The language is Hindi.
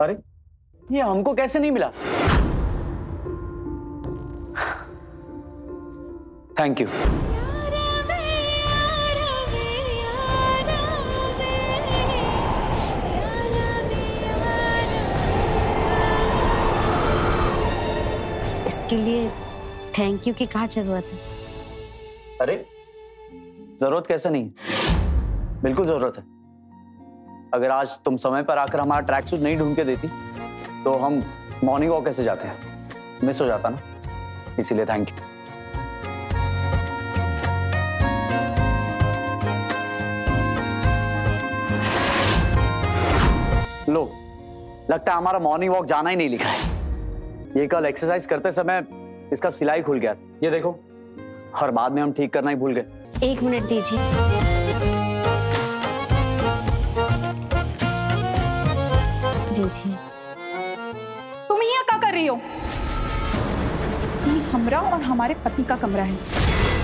अरे ये हमको कैसे नहीं मिला? Thank you. इसके लिए थैंक यू की क्या जरूरत है? अरे जरूरत कैसे नहीं है, बिल्कुल जरूरत है। अगर आज तुम समय पर आकर हमारा ट्रैक सूट नहीं ढूंढ के देती तो हम मॉर्निंग वॉक कैसे जाते हैं, मिस हो जाता ना, इसीलिए थैंक यू। लो, लगता है हमारा मॉर्निंग वॉक जाना ही नहीं लिखा है। ये कल एक्सरसाइज करते समय इसका सिलाई खुल गया, ये देखो, और बाद में हम ठीक करना ही भूल गए। 1 मिनट दीजिए। दीजिए। तुम यहाँ क्या कर रही हो? ये हमरा और हमारे पति का कमरा है।